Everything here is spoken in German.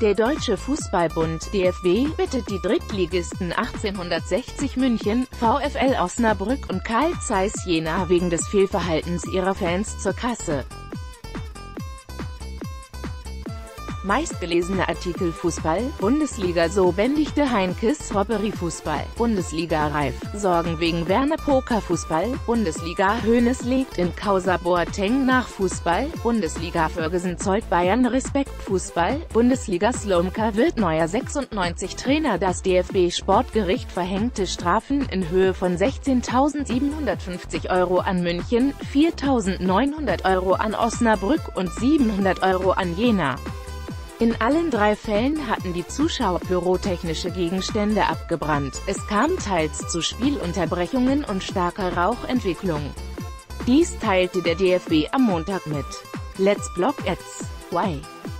Der Deutsche Fußball-Bund (DFB) bittet die Drittligisten 1860 München, VfL Osnabrück und Carl Zeiss Jena wegen des Fehlverhaltens ihrer Fans zur Kasse. Meistgelesene Artikel: Fußball, Bundesliga. So bändigte Heinkes Robbery. Fußball, Bundesliga. Reif: Sorgen wegen Werner. Pokerfußball, Bundesliga. Hoeneß legt in Causa Boateng nach. Fußball, Bundesliga. Ferguson zollt Bayern Respekt. Fußball, Bundesliga. Slomka wird neuer 96 Trainer. Das DFB-Sportgericht verhängte Strafen in Höhe von 16.750 € an München, 4.900 € an Osnabrück und 700 € an Jena. In allen drei Fällen hatten die Zuschauer pyrotechnische Gegenstände abgebrannt. Es kam teils zu Spielunterbrechungen und starker Rauchentwicklung. Dies teilte der DFB am Montag mit. Let's block ads. Why?